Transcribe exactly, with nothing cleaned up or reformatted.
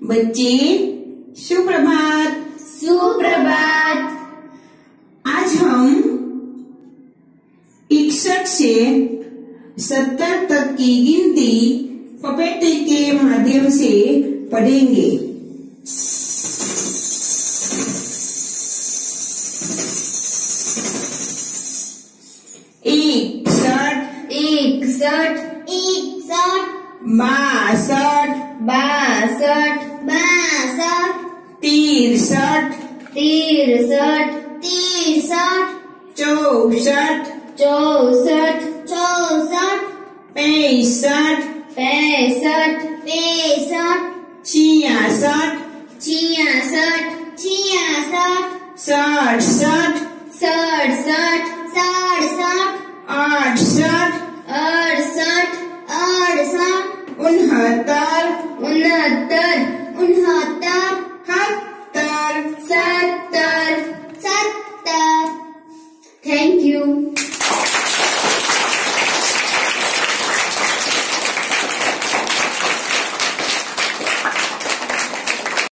बच्चे सुप्रभात। सुप्रभात। आज हम इकसठ से सत्तर तक की गिनती पपेटे के माध्यम से पढ़ेंगे। इकसठ, इकसठ, इकसठ, बासठ, बासठ, बासठ, तिरसठ, तिरसठ, तिरसठ, चौसठ, चौसठ, चौसठ, पैंसठ, पैंसठ, पैंसठ, छियासठ, छियासठ, छियासठ, सड़सठ, सड़सठ, सड़सठ, अड़सठ, अड़सठ, अड़सठ, उनहत्तर, उनहत्तर, उनहत्तर, हत्तर, सत्तर।